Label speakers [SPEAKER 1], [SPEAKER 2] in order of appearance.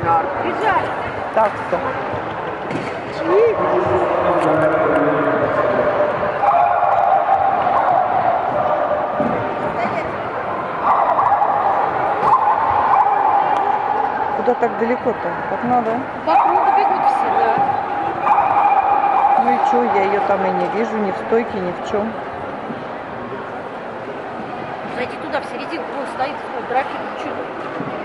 [SPEAKER 1] Бежали.
[SPEAKER 2] Так что. Чик. Куда так далеко-то? Как надо?
[SPEAKER 1] По кругу бегут все, да.
[SPEAKER 2] Ну и что, я ее там и не вижу, ни в стойке, ни в чем.
[SPEAKER 1] Зайди туда, в серединку, вон стоит, драки, чуть.